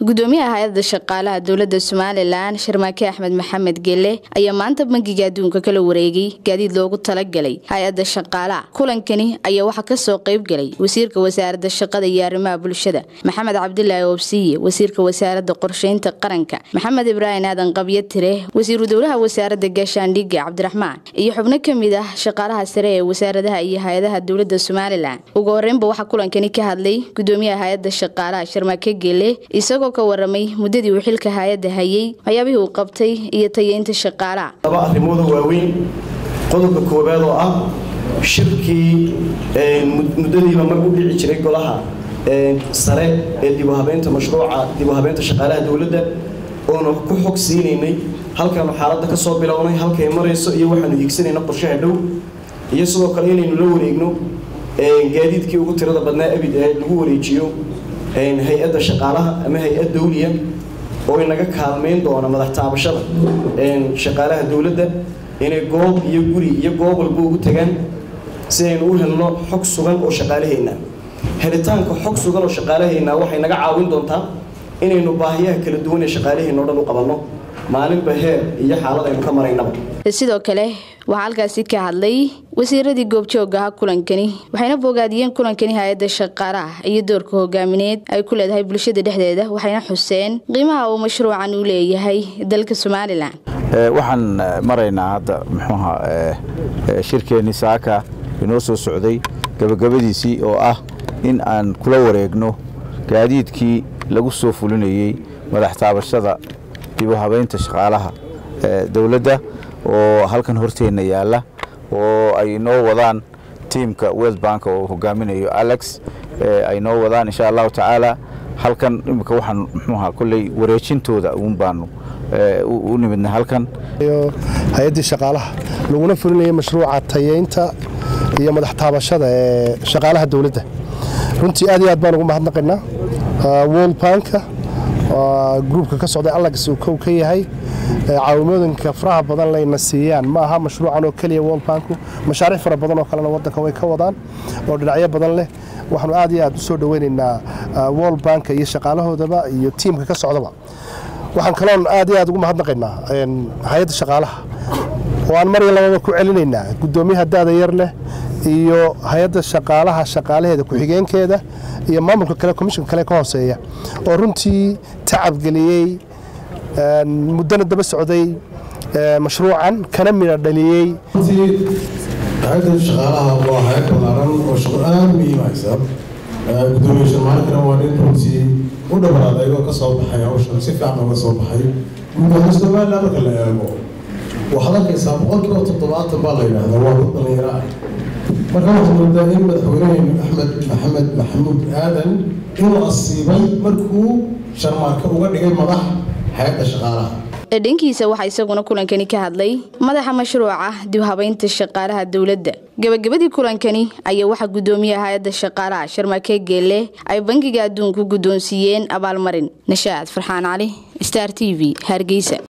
gudoomiyaha hay'adda shaqaalaha dawladda Soomaaliland Sharmaake Axmed Maxamed Gelle ayaa maanta bangiga adduunka kala wareegay gaadiid loogu talagalay hay'adda shaqaalaha. Kulankani ayaa waxa ka soo qayb galay wasiirka wasaaradda shaqada iyo arrimaha bulshada Maxamed Cabdullaahi Oobsiye, wasiirka wasaaradda qorsheynta qaranka Maxamed Ibrahim Aadan Qabyatire, wasiiru dawlaha wasaaradda gaashaandhigga Cabdiraxmaan iyo xubno kamid ah shaqaalaha sare ee wasaaradaha iyo hay'adaha dawladda Soomaaliland. Ugu horeynba waxa kulankani ka hadlay gudoomiyaha hay'adda shaqaalaha Sharmaake Gelle isagoo ka waramay muddadii uu xilka hay'adda hayay waxyaabihii uu qabtay iyo tayeynta shaqaalaha. laba arrimood waaweyn qodobka koobaad oo ah shirkii muddadiiba mar u dhici jiray golaha sare ee dib u habeynta mashruuca dib u habeynta shaqaalaha dawladda oo ku xog siineynay halkan xaaladda ka soo bilownay halkay marayso iyo waxaanu hiigsanayna qorshaha dhow iyo sidoo kale inaynu la wareegno gaadiidkii ugu tirada badnaa abid ee lagu wareejiyo hay'adda shaqaalaha ama hay'ad dawliya oo inaga kaalmeyn doona madax taabashada shaqaalaha dawladda inay goob iyo guri iyo goob walba ugu tagaan si aynu u helno xog sugan oo shaqaalaheena helitaanka xog sugan oo shaqaalaheena waxay naga caawin doontaa inaynu baahiyaha kala duwan ee shaqaalaheena oo dhan u qabanno maalinba heer iyo xaalad aynu ka maraynaba. sidoo kale waxa halkaasi ka hadlay wasiiradii goobjooga kulankani waxayna bogaadiyeen kulankani hay'adda shaqaalaha iyo doorka hogaamineed ay ku leedahay bulshada dhexdeeda waxayna xuseen qiimaha uu mashruucan u leeyahay dalka Soomaaliland. waxaan maraynaa hadda shirkeeni saaka inoo soo socday gabagabadiisii oo ah in aan kula wareegno gaadiidkii lagu soo fulinayay madax taabashada dib u habeynta shaqaalaha dawladda oo halkan horteena yaala oo ay noo wadaan teamka World Bank oo hogaaminayo Alex ay noo wadaan insha Allah taala halkan imika waxaan kulay wareejintooda uun baanu u nimidna halkan hay'adda shaqaalaha laguna fulinayo mashruuca tayeynta iyo madax taabashada ee shaqaalaha dawladda runtii aad iyo aad baan ugu mahadnaqaynaa World Bank groupka ka socday Alex uu ka yahay caawimadooyinka faraha badan layna siiyaan ma aha mashruucan oo kaliya World Bank mashaariic fara badan oo kale wadanka way ka wadaan oo dhinacyo badan leh waxaanu aad iyo aad u soo dhaweynaynaa World Bank iyo shaqaalahoodaba iyo teamka ka socdaba waxaan kale aad iyo aad ugu mahadnaqaynaa hay'adda shaqaalaha oo aan mar labada ku celinaynaa gudoomiyaha daada yar leh iyo hay'adda shaqaalaha shaqaalaheeda ku xigeenkeeda iyo maamulka kale commission kale ka hooseeya oo runtii tacab galiyay muddana daba socday mashruucan kana mira dhaliyay hay'adda shaqaalaha waa hay'ad ballaaran oo shaqo aad muhiim ah gudoomiyaha Soomaaliland waa in runtii u dhabaraaday oo ka soo baxay hawshan si fiican uga soo baxay gudoomiyaha Soomaaliland marka la eego waxaa arkaysaa boqolkiiba 70 baa la yiraahdaa waa dad dhalinyaro ah marka waxaa moodaa in madaxweyne Axmed Maxamed Maxamuud Aadan inuu asiibay markuu Sharmaake uga dhigay madax hay'adda shaqaalaha. dhankiisa waxa isaguna kulankani ka hadlay madaxa mashruuca dib u habeynta shaqaalaha dawladda. gabagabadii kulankani ayaa waxa gudoomiyaha hay'adda shaqaalaha Sharmaake Gelle ay bangiga adduunka gudoonsiiyeen abaalmarin. Nashaad Farxaan Cali, Star TV, Hargeysa.